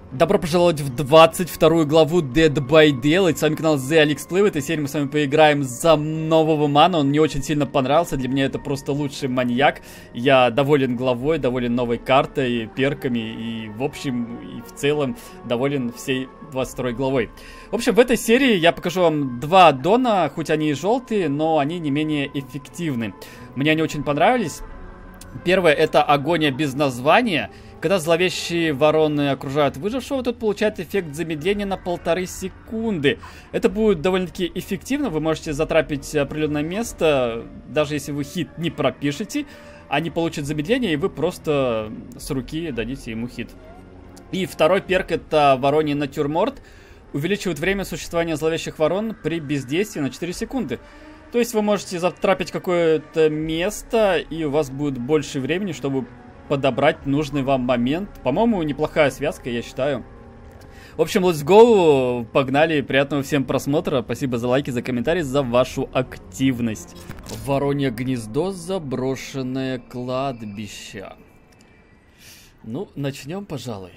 Добро пожаловать в 22 главу Dead by Daylight. С вами канал The Alex Play. В этой серии мы с вами поиграем за нового мана. Он мне очень сильно понравился. Для меня это просто лучший маньяк. Я доволен главой, доволен новой картой, перками и в общем и в целом доволен всей 22 главой. В общем, в этой серии я покажу вам два аддона, хоть они и желтые, но они не менее эффективны. Мне они очень понравились. Первое — это агония без названия. Когда зловещие вороны окружают выжившего, тот получает эффект замедления на 1,5 секунды. Это будет довольно-таки эффективно. Вы можете затрапить определенное место, даже если вы хит не пропишете. Они получат замедление, и вы просто с руки дадите ему хит. И второй перк — это вороний натюрморт. Увеличивает время существования зловещих ворон при бездействии на 4 секунды. То есть вы можете затрапить какое-то место, и у вас будет больше времени, чтобы подобрать нужный вам момент. По-моему, неплохая связка, я считаю. В общем, let's go. Погнали. Приятного всем просмотра. Спасибо за лайки, за комментарии, за вашу активность. Воронье гнездо, заброшенное кладбище. Ну, начнем, пожалуй.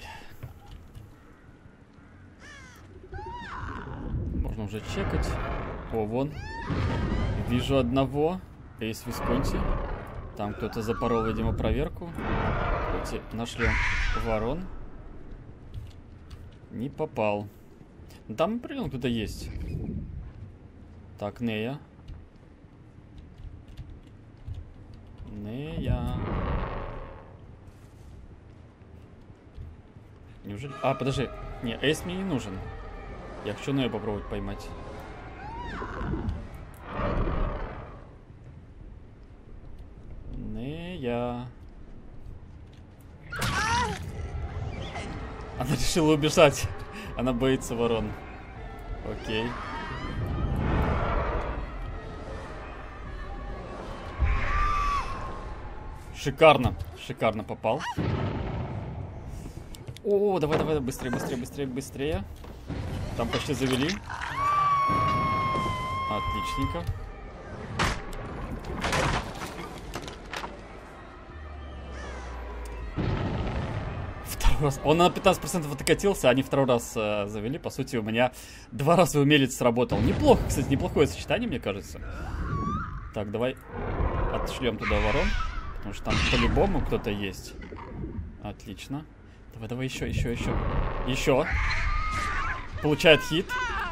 Можно уже чекать. О, вон. Вижу одного. Эйс Висконти. Там кто-то запорол, видимо, проверку. Давайте нашлем ворон. Не попал. Ну, там определенно кто-то есть. Так, Нея. Нея. Неужели... А, подожди. Не, Эйс мне не нужен. Я хочу Нею попробовать поймать. Нея. Она решила убежать. Она боится ворон. Окей. Шикарно. Шикарно попал. О, давай, давай, быстрее, быстрее, быстрее, быстрее. Там почти завели. Отличненько. Он на 15% откатился, они второй раз завели. По сути, у меня 2 раза умелец сработал. Неплохо, кстати, неплохое сочетание, мне кажется. Так, давай отшлем туда ворон, потому что там по-любому кто-то есть. Отлично. Давай, давай, еще, еще, еще. Еще. Получает хит.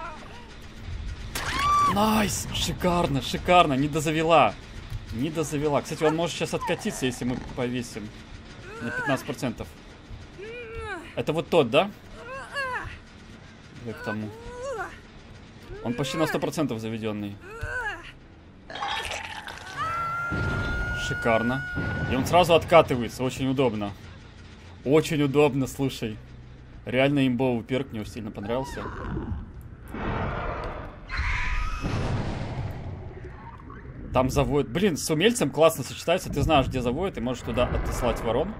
Найс! Шикарно, шикарно. Не дозавела. Не дозавела. Кстати, он может сейчас откатиться, если мы повесим на 15%. Это вот тот, да? Давай к тому. Он почти на 100% заведенный. Шикарно. И он сразу откатывается. Очень удобно. Очень удобно, слушай. Реально имбовый перк. Мне очень сильно понравился. Там заводит. Блин, с умельцем классно сочетается. Ты знаешь, где заводит, и можешь туда отослать ворон.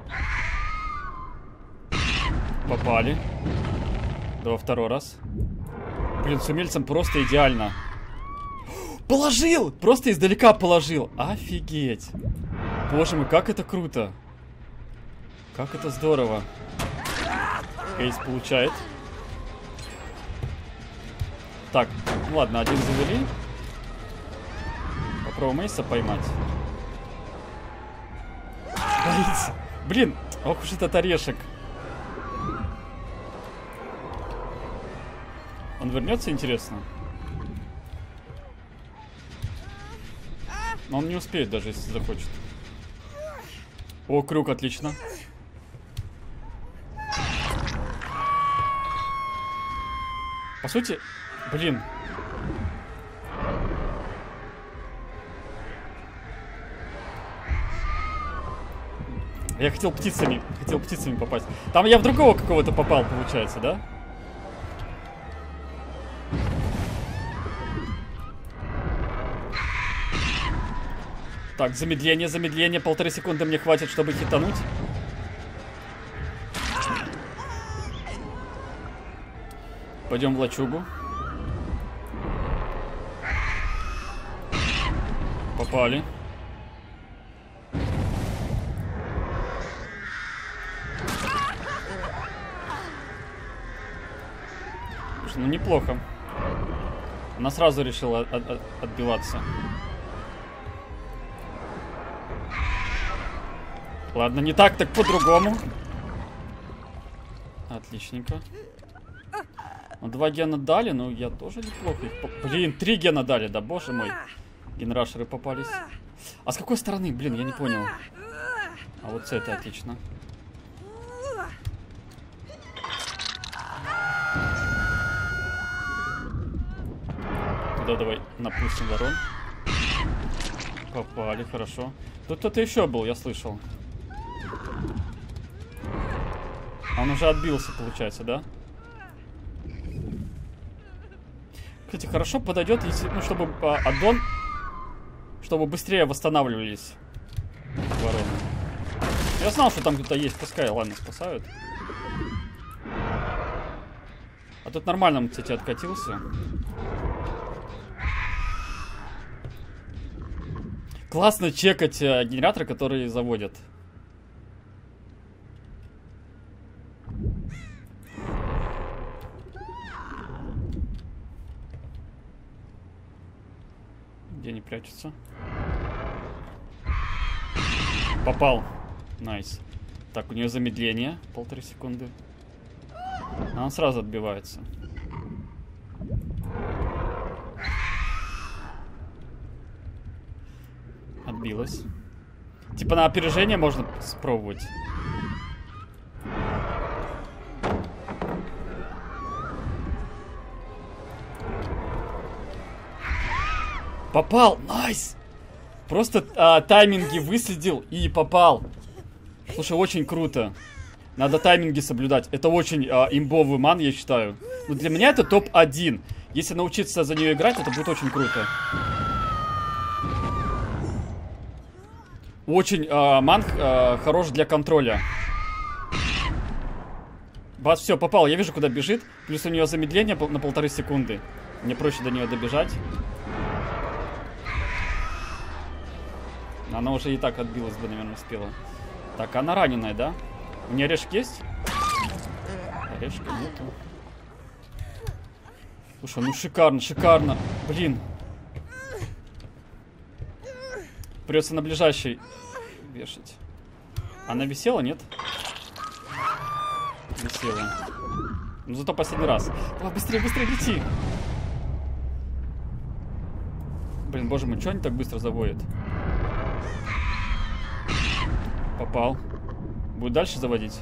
Попали. Давай второй раз. Блин, с умельцем просто идеально. Положил! Просто издалека положил. Офигеть. Боже мой, как это круто. Как это здорово. Кейс получает. Так, ну ладно, один завели. Попробуем Эйса поймать. Боится. Блин, ох уж этот орешек. Он вернется, интересно? Но он не успеет, даже если захочет. О, крюк, отлично. По сути, блин. Я хотел птицами попасть. Там я в другого какого-то попал, получается, да? Так, замедление, замедление. 1,5 секунды мне хватит, чтобы хитануть. Пойдем в лачугу. Попали. Слушай, ну неплохо. Она сразу решила отбиваться. Ладно, не так, так по-другому. Отличненько. Ну, 2 гена дали, ну я тоже неплохо. Блин, 3 гена дали, да, боже мой. Генерашеры попались. А с какой стороны? Блин, я не понял. А вот с этой отлично. Туда давай напустим ворон. Попали, хорошо. Тут кто-то еще был, я слышал. Он уже отбился, получается, да? Кстати, хорошо подойдет, если, ну, чтобы аддон, чтобы быстрее восстанавливались вороны. Я знал, что там кто-то есть, пускай, ладно, спасают. А тут нормально он, кстати, откатился. Классно чекать генераторы, которые заводят. Где они прячутся? Попал. Найс. Так, у нее замедление. 1,5 секунды. Она сразу отбивается. Отбилась. Типа на опережение можно спробовать. Попал! Найс! Просто тайминги выследил и попал. Слушай, очень круто. Надо тайминги соблюдать. Это очень имбовый ман, я считаю. Но для меня это топ-1. Если научиться за нее играть, это будет очень круто. Очень ман хорош для контроля. Бас, все, попал. Я вижу, куда бежит. Плюс у нее замедление на 1,5 секунды. Мне проще до нее добежать. Она уже и так отбилась бы, наверное, успела. Так, она раненая, да? У нее орешек есть? Орешка нету. Слушай, ну шикарно, шикарно. Блин. Придется на ближайший вешать. Она висела, нет? Висела. Ну зато последний раз. Давай, быстрее, быстрее лети. Блин, боже мой, что они так быстро заводят? Попал. Будет дальше заводить?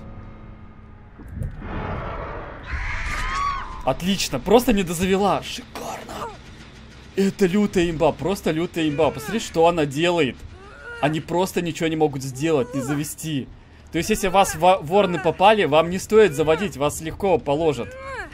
Отлично, просто не дозавела. Шикарно. Это лютая имба, просто лютая имба. Посмотри, что она делает. Они просто ничего не могут сделать, не завести. То есть, если вас ворны попали, вам не стоит заводить, вас легко положат.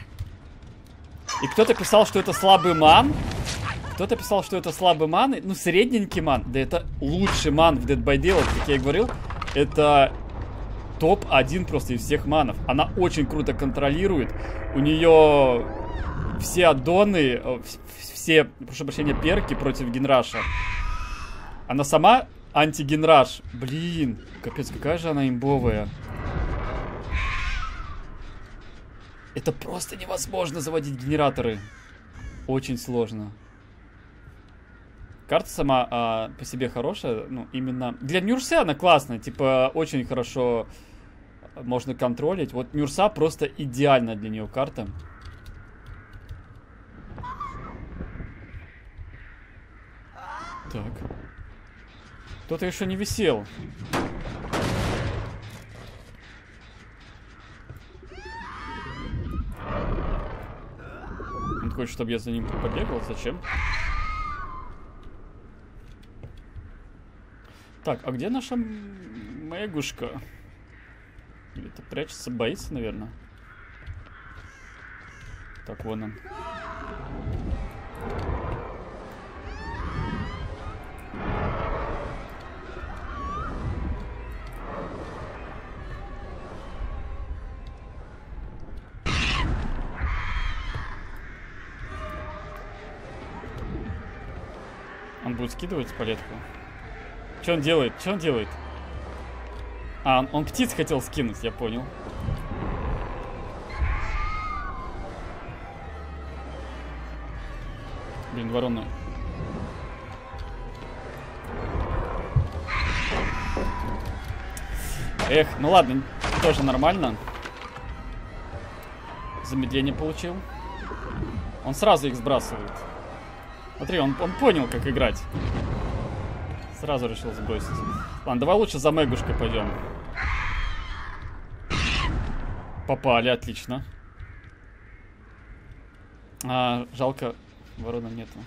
И кто-то писал, что это слабый ман. Кто-то писал, что это слабый ман. Ну, средненький ман. Да это лучший ман в Dead by Daylight, как я и говорил. Это топ-1 просто из всех манов. Она очень круто контролирует. У нее все аддоны, все, прошу прощения, перки против генраша. Она сама антигенраш. Блин, капец, какая же она имбовая. Это просто невозможно заводить генераторы. Очень сложно. Карта сама по себе хорошая, ну, именно... Для Нюрса она классная, типа, очень хорошо можно контролить. Вот Нюрса просто идеальна для нее карта. Так. Кто-то еще не висел. Он хочет, чтобы я за ним побегал, зачем? Так, а где наша Мэгушка? Где-то прячется, боится, наверное. Так, вон он. Он будет скидывать палетку. Что он делает? Что он делает? А, он птиц хотел скинуть, я понял. Блин, ворона. Эх, ну ладно, тоже нормально. Замедление получил. Он сразу их сбрасывает. Смотри, он понял, как играть. Сразу решил сбросить. Ладно, давай лучше за мэгушкой пойдем. Попали, отлично. Жалко, ворона нету.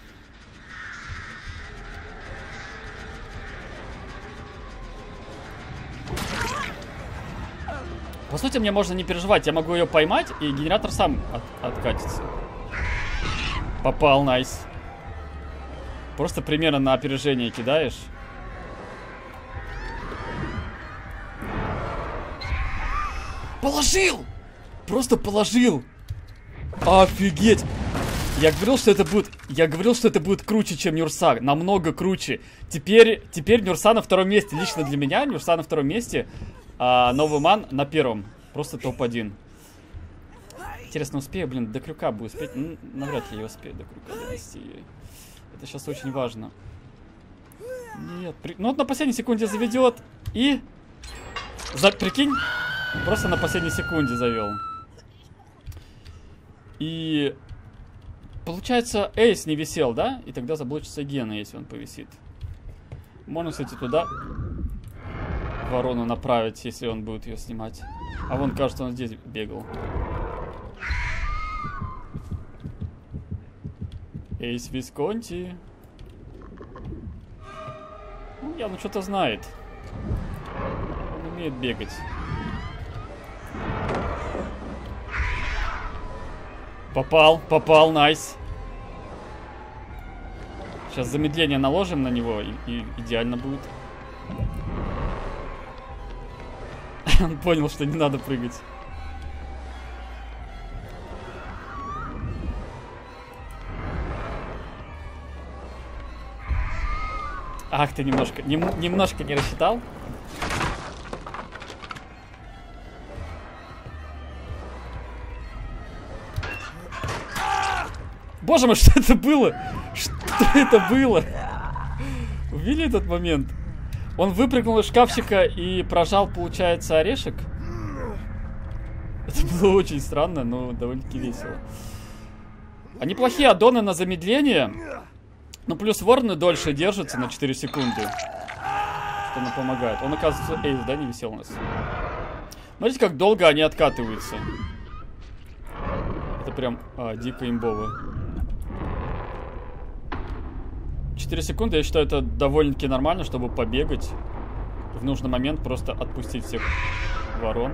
По сути, мне можно не переживать. Я могу ее поймать, и генератор сам откатится. Попал, найс. Просто примерно на опережение кидаешь. Положил! Просто положил! Офигеть! Я говорил, что это будет круче, чем Нюрса. Намного круче. Теперь Нюрса на втором месте. Лично для меня Нюрса на втором месте. А новый ман на первом. Просто топ-1. Интересно, успею, блин, до крюка бы успеть. Ну, навряд ли я успею до крюка донести. Это сейчас очень важно. Нет, ну вот на последней секунде заведет. И... Прикинь, просто на последней секунде завел. И... Получается, эйс не висел, да? И тогда заблочится Гена, если он повисит. Можно, кстати, туда ворону направить, если он будет ее снимать. А вон, кажется, он здесь бегал. Эйс Висконти. Ну, явно что-то знает. Он умеет бегать. Попал, найс. Сейчас замедление наложим на него, и идеально будет. Он понял, что не надо прыгать. Ах, ты немножко не рассчитал. Боже мой, что это было? Что это было? Увидели этот момент? Он выпрыгнул из шкафчика и прожал, получается, орешек. Это было очень странно, но довольно-таки весело. А неплохие аддоны на замедление. Ну, плюс вороны дольше держатся на 4 секунды. Что нам помогает. Он, оказывается, эйс, да, не висел у нас. Смотрите, как долго они откатываются. Это прям дико имбово. 4 секунды, я считаю, это довольно-таки нормально, чтобы побегать. В нужный момент просто отпустить всех ворон.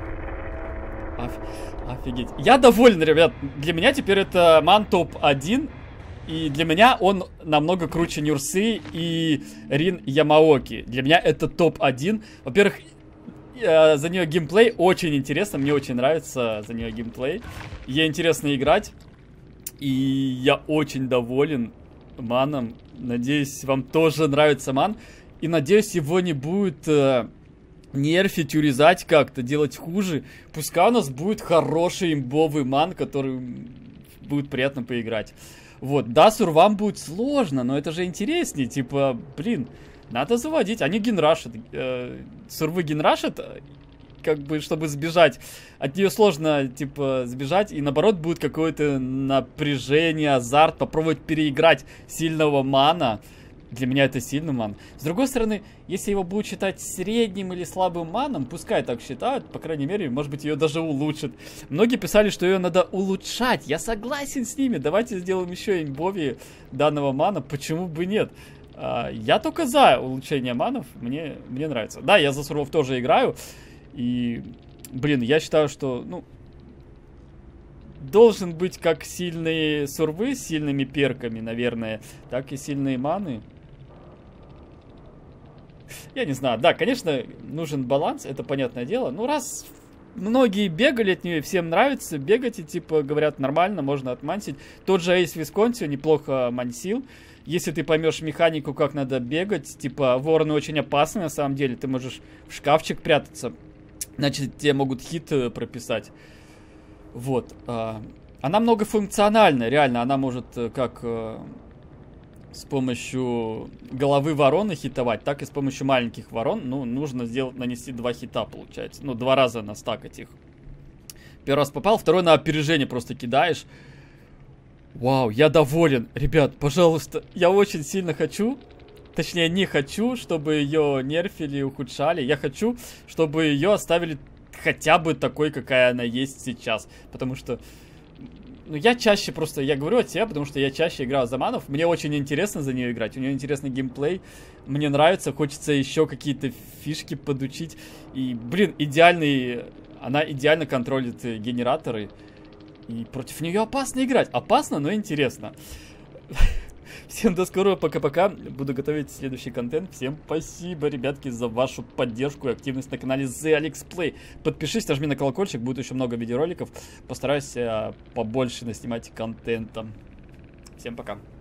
Офигеть. Я доволен, ребят. Для меня теперь это ман топ-1. И для меня он намного круче Нюрсы и Рин Ямаоки. Для меня это топ-1. Во-первых, за нее геймплей очень интересно. Мне очень нравится за нее геймплей. Ей интересно играть. И я очень доволен маном. Надеюсь, вам тоже нравится ман. И надеюсь, его не будет нерфить, урезать как-то, делать хуже. Пускай у нас будет хороший имбовый ман, который будет приятно поиграть. Вот, да, сурвам будет сложно, но это же интереснее. Типа, блин, надо заводить. Они генрашат. Сурвы генрашат, как бы, чтобы сбежать. От нее сложно, типа, сбежать. И наоборот, будет какое-то напряжение, азарт, попробовать переиграть сильного мана. Для меня это сильный ман. С другой стороны, если его будут считать средним или слабым маном, пускай так считают, по крайней мере, может быть, ее даже улучшат. Многие писали, что ее надо улучшать. Я согласен с ними. Давайте сделаем еще имбови данного мана. Почему бы нет? Я только за улучшение манов. Мне нравится. Да, я за сурвов тоже играю. И, блин, я считаю, что, ну, должен быть как сильные сурвы с сильными перками, наверное, так и сильные маны. Я не знаю. Да, конечно, нужен баланс, это понятное дело. Ну, раз многие бегали от нее, всем нравится бегать, и, типа, говорят, нормально, можно отмансить. Тот же Эйс Висконти неплохо мансил. Если ты поймешь механику, как надо бегать, типа, вороны очень опасны, на самом деле. Ты можешь в шкафчик прятаться, значит, тебе могут хит прописать. Вот. Она многофункциональная, реально. Она может как с помощью головы вороны хитовать, так и с помощью маленьких ворон. Ну, нужно нанести 2 хита, получается. Ну, 2 раза настакать их. Первый раз попал, второй на опережение просто кидаешь. Вау, я доволен. Ребят, пожалуйста, я очень сильно хочу, точнее не хочу, чтобы ее нерфили, ухудшали. Я хочу, чтобы ее оставили хотя бы такой, какая она есть сейчас. Потому что, ну, я чаще просто, я говорю о тебе, потому что я чаще играю за манов. Мне очень интересно за нее играть, у нее интересный геймплей. Мне нравится, хочется еще какие-то фишки подучить. И, блин, она идеально контролит генераторы. И против нее опасно играть. Опасно, но интересно. Всем до скорого, пока-пока. Буду готовить следующий контент. Всем спасибо, ребятки, за вашу поддержку и активность на канале The Alex Play. Подпишись, нажми на колокольчик, будет еще много видеороликов. Постараюсь побольше наснимать контента. Всем пока.